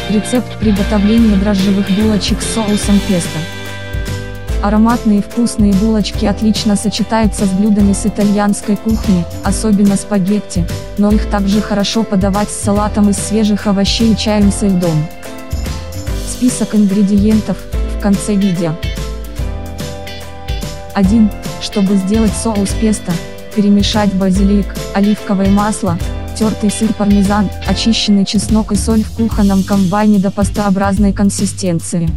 Рецепт приготовления дрожжевых булочек с соусом песто. Ароматные и вкусные булочки отлично сочетаются с блюдами с итальянской кухни, особенно спагетти, но их также хорошо подавать с салатом из свежих овощей и чаем со льдом. Список ингредиентов в конце видео. 1. Чтобы сделать соус песто, перемешать базилик, оливковое масло, тертый сыр пармезан, очищенный чеснок и соль в кухонном комбайне до пастообразной консистенции.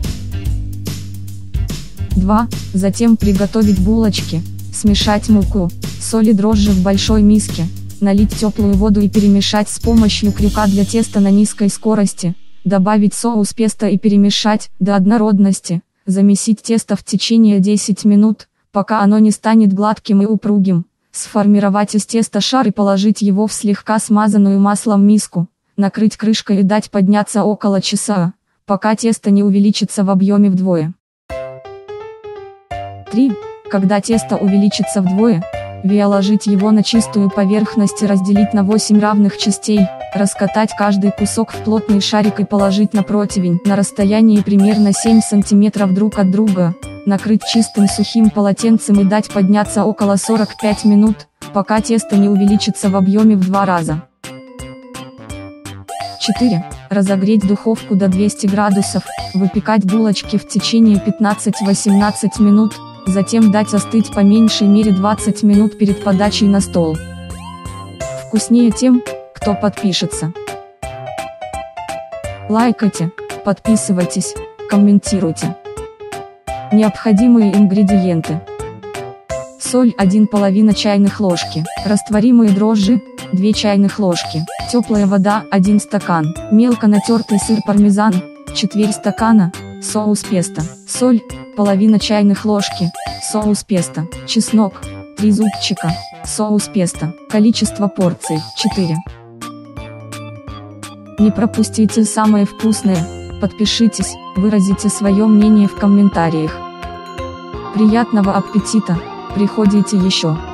2. Затем приготовить булочки, смешать муку, соль и дрожжи в большой миске, налить теплую воду и перемешать с помощью крюка для теста на низкой скорости, добавить соус песто и перемешать до однородности, замесить тесто в течение 10 минут, пока оно не станет гладким и упругим, сформировать из теста шар и положить его в слегка смазанную маслом миску, накрыть крышкой и дать подняться около часа, пока тесто не увеличится в объеме вдвое. 3. Когда тесто увеличится вдвое, ложить его на чистую поверхность и разделить на 8 равных частей, раскатать каждый кусок в плотный шарик и положить на противень на расстоянии примерно 7 см друг от друга, накрыть чистым сухим полотенцем и дать подняться около 45 минут, пока тесто не увеличится в объеме в 2 раза. 4. Разогреть духовку до 200 градусов, выпекать булочки в течение 15-18 минут, затем дать остыть по меньшей мере 20 минут перед подачей на стол. Вкуснее тем, кто подпишется. Лайкайте, подписывайтесь, комментируйте. Необходимые ингредиенты. Соль 1,5 чайных ложки, растворимые дрожжи 2 чайных ложки, теплая вода 1 стакан, мелко натертый сыр пармезан, четверть стакана, соус песто, соль, половина чайных ложки, соус песто, чеснок, 3 зубчика, соус песто, количество порций, 4. Не пропустите самое вкусное, подпишитесь, выразите свое мнение в комментариях. Приятного аппетита, приходите еще.